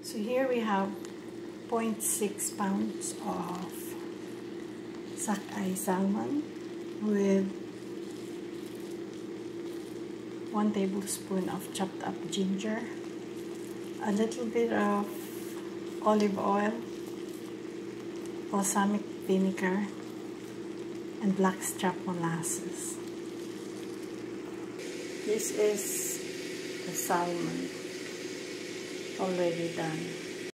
So here we have 0.6 pounds of Sockeye salmon with 1 tablespoon of chopped up ginger, a little bit of olive oil, balsamic vinegar, and blackstrap molasses. This is the salmon already done.